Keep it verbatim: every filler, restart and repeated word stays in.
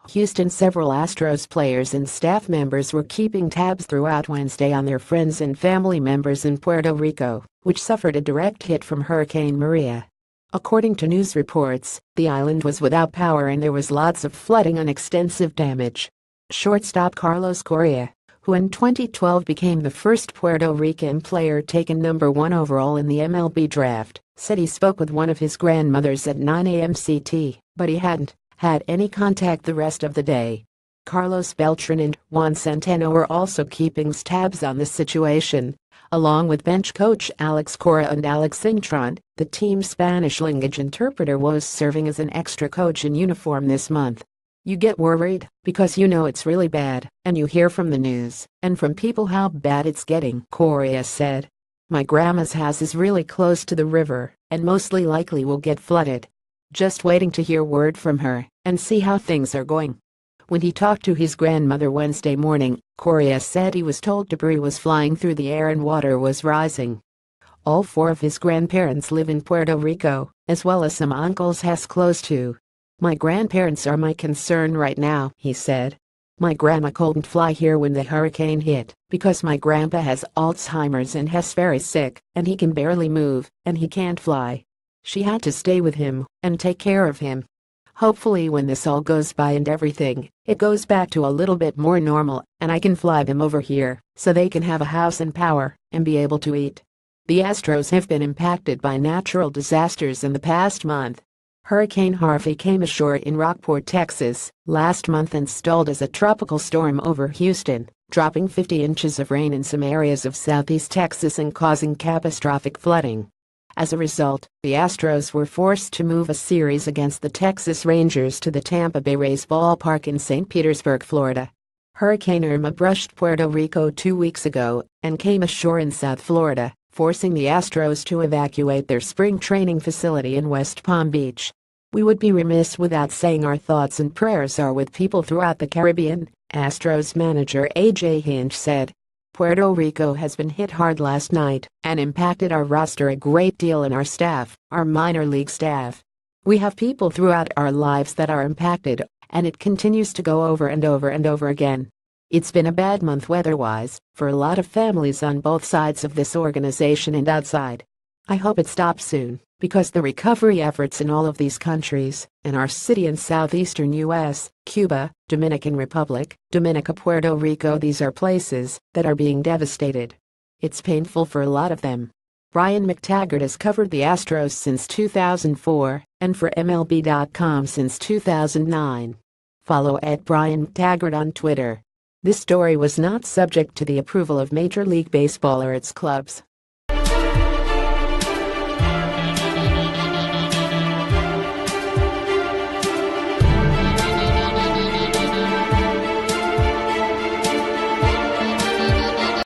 Houston. Several Astros players and staff members were keeping tabs throughout Wednesday on their friends and family members in Puerto Rico, which suffered a direct hit from Hurricane Maria. According to news reports, the island was without power and there was lots of flooding and extensive damage. Shortstop Carlos Correa, who in twenty twelve became the first Puerto Rican player taken number one overall in the M L B draft, said he spoke with one of his grandmothers at nine a m C T, but he hadn't had any contact the rest of the day. Carlos Beltran and Juan Centeno were also keeping tabs on the situation, along with bench coach Alex Cora and Alex Intron. The team's Spanish language interpreter was serving as an extra coach in uniform this month. You get worried because you know it's really bad, and you hear from the news and from people how bad it's getting, Correa said. My grandma's house is really close to the river and mostly likely will get flooded. Just waiting to hear word from her and see how things are going. When he talked to his grandmother Wednesday morning, Correa said he was told debris was flying through the air and water was rising. All four of his grandparents live in Puerto Rico, as well as some uncles he's close to. My grandparents are my concern right now, he said. My grandma couldn't fly here when the hurricane hit because my grandpa has Alzheimer's and he's very sick, and he can barely move, and he can't fly. She had to stay with him and take care of him. Hopefully when this all goes by and everything, it goes back to a little bit more normal, and I can fly them over here so they can have a house and power and be able to eat. The Astros have been impacted by natural disasters in the past month. Hurricane Harvey came ashore in Rockport, Texas, last month and stalled as a tropical storm over Houston, dropping fifty inches of rain in some areas of southeast Texas and causing catastrophic flooding. As a result, the Astros were forced to move a series against the Texas Rangers to the Tampa Bay Rays ballpark in Saint Petersburg, Florida. Hurricane Irma brushed Puerto Rico two weeks ago and came ashore in South Florida, forcing the Astros to evacuate their spring training facility in West Palm Beach. We would be remiss without saying our thoughts and prayers are with people throughout the Caribbean, Astros manager A J Hinch said. Puerto Rico has been hit hard last night and impacted our roster a great deal and our staff, our minor league staff. We have people throughout our lives that are impacted, and it continues to go over and over and over again. It's been a bad month weather-wise for a lot of families on both sides of this organization and outside. I hope it stops soon, because the recovery efforts in all of these countries, in our city in southeastern U S, Cuba, Dominican Republic, Dominica, Puerto Rico, these are places that are being devastated. It's painful for a lot of them. Brian McTaggart has covered the Astros since two thousand four and for M L B dot com since two thousand nine. Follow at Brian McTaggart on Twitter. This story was not subject to the approval of Major League Baseball or its clubs.